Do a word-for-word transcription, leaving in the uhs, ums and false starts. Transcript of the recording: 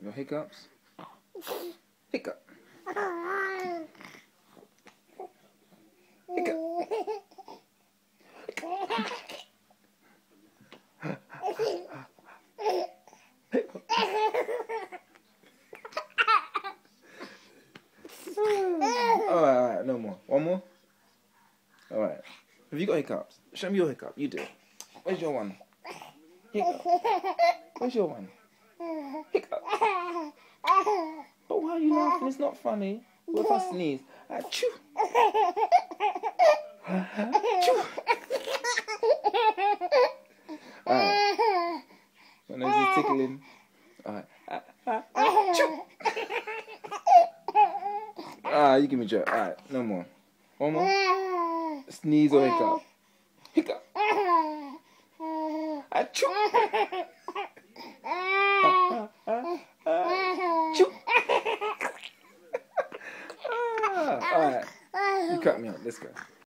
Your hiccups. Hiccup. Hiccup. Alright, alright, no more. One more? Alright. Have you got hiccups? Show me your hiccup. You do it. Where's your one? Hiccup. Where's your one? Hiccup. But why are you laughing? It's not funny. What if I sneeze? Achoo. Achoo. Alright. My nose is tickling. Alright. Achoo. Ah, you give me a joke. Alright, no more. One more. Sneeze or hiccup. Hiccup. Achoo. Achoo. Alright. You cut me out. Let's go.